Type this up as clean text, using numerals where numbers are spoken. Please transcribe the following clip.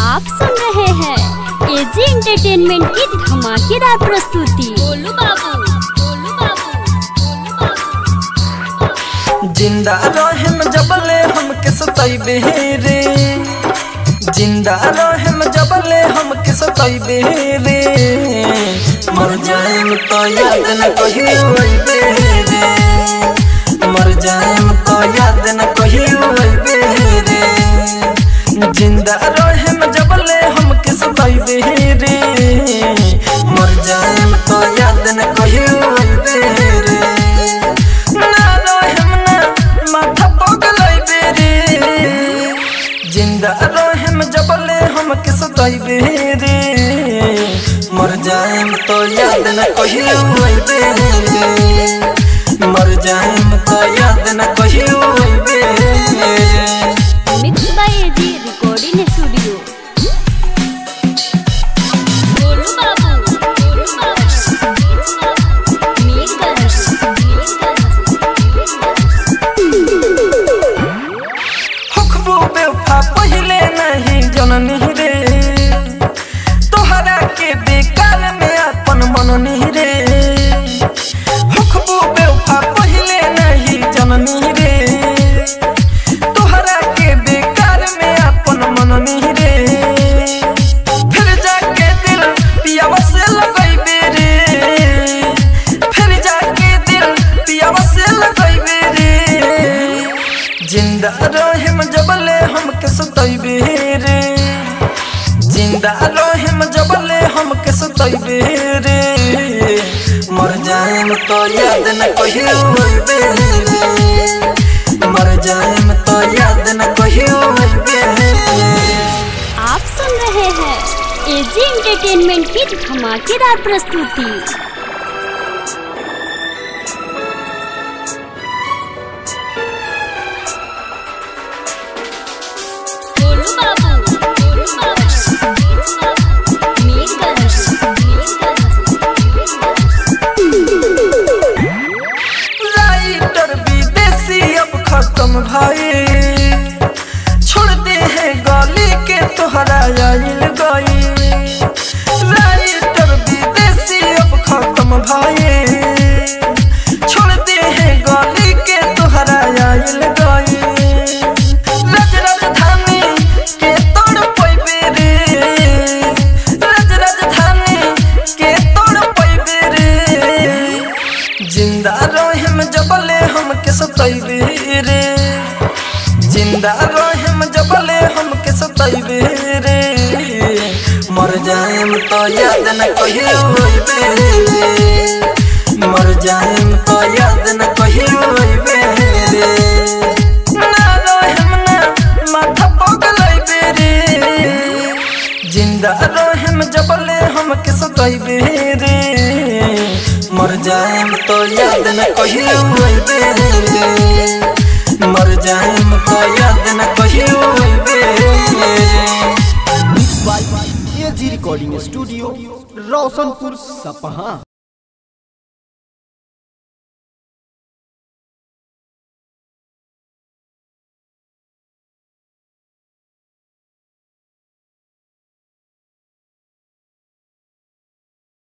आप सुन रहे हैं एजी एंटरटेनमेंट की धमाकेदार प्रस्तुति। बोलू बाबू, बोलू बाबू, बोलू बाबू। जिंदा रहे में जबले हमके सताइबे रे, जिंदा रहे में जबले हमके सताइबे रे, मर जाएम तो याद न कहियो आइबे रे, मर जाएम तो याद न कहियो आइबे रे, जिंदा रहे में जबले हमके सताइबे रे, मर जाएम तो याद न कहियो आइबे रे, ना रहेम ना माथा पगलाइबे रे, जिंदा रहे में जबले हमके सताइबे रे, मर जाएम तो याद न कहियो आइबे रे, मर जाएम तो याद न कहियो आइबे रे। Mix by AG recording studio. बोलू बाबू, बोलू बाबू, मीरगंज, हुक्बो बेवफा पहिले नहीं जननी रे, तोहरा के बेकार में अपन मननी रे, हुक्बो बेवफा पहिले नहीं जननी रे, तोहरा के बेकार में अपन मननी रे, फिर जाके दिल पियावा से लगाइबे रे, फिर जाके दिल पियावा से लगाइबे रे, जिंदा रहे में जबले हमके सताइबे रे, जिंदा रहे में जबले हमके सताइबे रे, मर जाएम तो याद न कहियो आइबे रे, मर जाएम तो याद न कहियो आइबे रे। आप सुन रहे हैं एजी एंटरटेनमेंट की धमाकेदार प्रस्तुति। बोलू बाबू, बोलू बाबू, मीरगंज, राइटर विदेशी अब खत्म भाई, छोड़ दे है गली के तोहरा आइल गई, राइटर विदेशी अब खत्म भाई, छोड़ दे है गली के तोहरा आइल गई, राज राजधानी के तोड़ पैबे रे, राज राजधानी के तोड़ पैबे रे, जिंदा रहे में जबले हमके सताइबे रे, जिंदा रहे में जबले हमके सताइबे रे, मर जाएम तो याद न कहियो आइबे रे, मर जाएम तो याद न कहियो आइबे रे, ना रहेम ना माथा पगलाइबे रे, जिंदा रहे में जबले हमके सताइबे रे, मर जाएम तो याद न कहियो आइबे रे, मर जाएम तो याद न कहियो आइबे रे। Mix by AG recording studio, Roshanpur Sapaha.